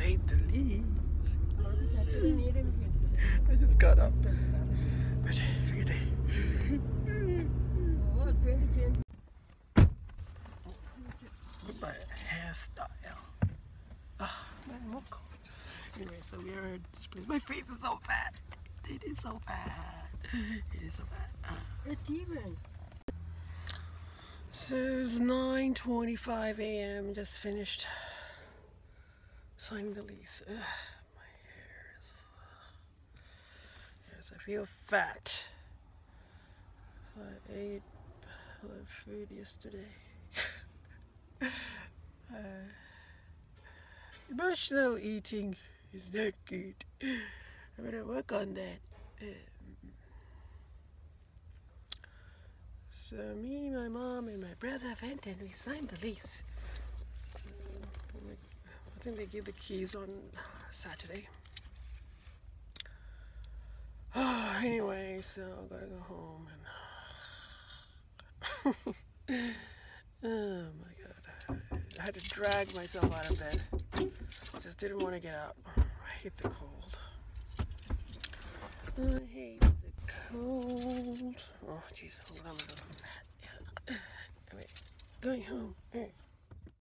hate to leave. I just got up. But look at that. Look at my hairstyle. Ah, man, more cold. Anyway, so we are at this place. My face is so fat. It is so bad. It is so bad. It's even. So it's 9:25 a.m. Just finished signing the lease. Ugh, my hair is. Yes, I feel fat. So I ate a lot of food yesterday. Emotional eating is not good. I'm gonna work on that. So me, my mom, and my brother went and we signed the lease. So, I think they give the keys on Saturday. Anyway, so I gotta go home and oh my god, I had to drag myself out of bed. I just didn't want to get out. I hate the cold. I hate the cold. Oh jeez, hold on, I'm fat. Anyway, going home.